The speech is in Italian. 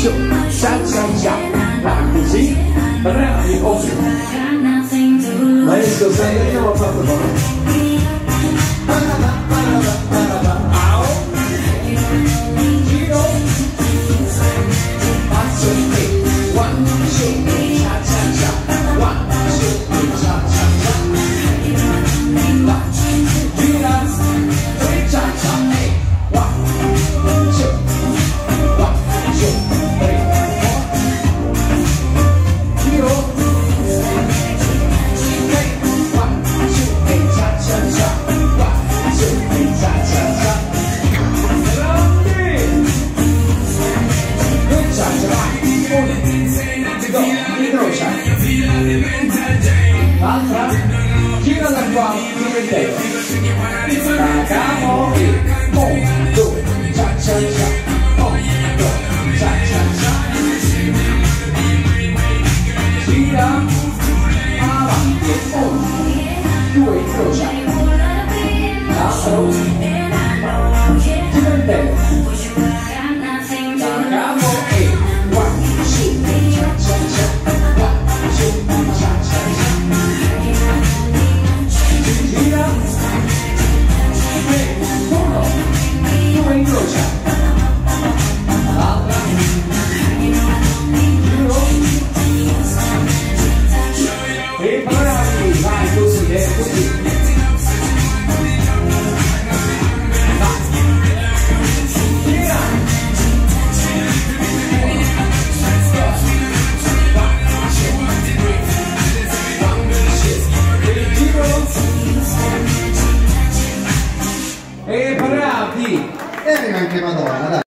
ciò, cia cia cia, va così, bravi, maestro Sandrino l'ho fatto fare. L'altra, gira da qua, da capo e 1, 2, cia cia cia, 1, 2, cia cia cia, gira, avanti, 1, 2, incrocia, l'altro, gira intero, da capo e 1, 2, cia cia cia, 1, 2, cia cia cia. Gira, 1, 2, incrocia, l'altra, giro, e bravi, vai così, così, vai, gira, 1, 2, giro, e bravi! E arriva anche Madonna, dai!